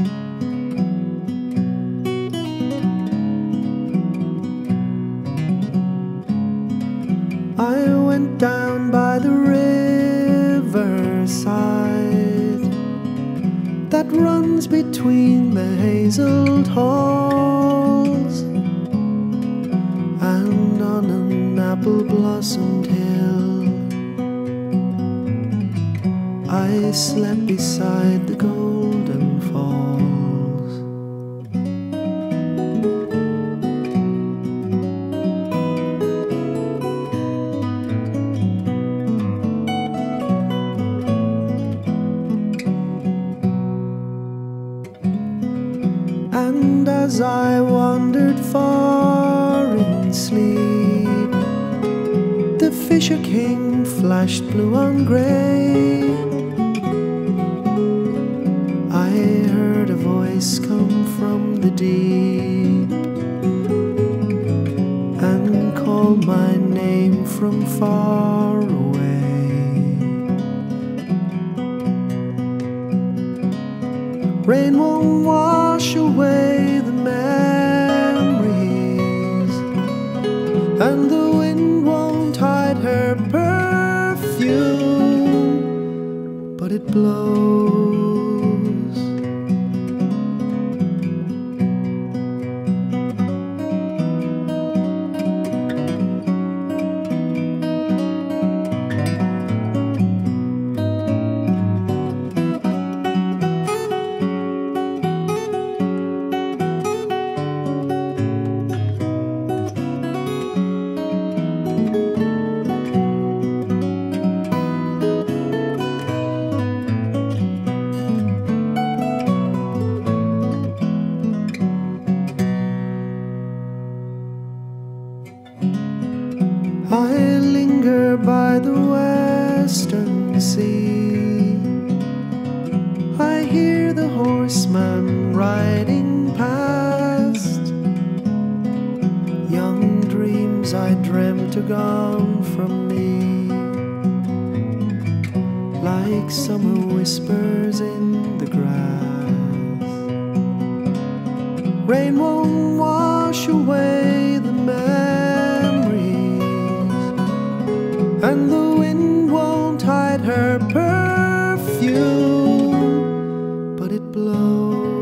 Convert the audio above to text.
I went down by the riverside that runs between the hazeled halls, and on an apple-blossomed hill I slept beside the golden falls. And as I wandered far in sleep, the Fisher King flashed blue on grey. I heard a voice come from the deep and call my name from far away. Rain won't wash away the memories, and the wind won't hide her perfume, but it blows. I linger by the western sea. I hear the horseman riding past. Young dreams I dreamt are gone from me, like summer whispers in the grass. Rain won't wash away the and the wind won't hide her perfume, but it blows.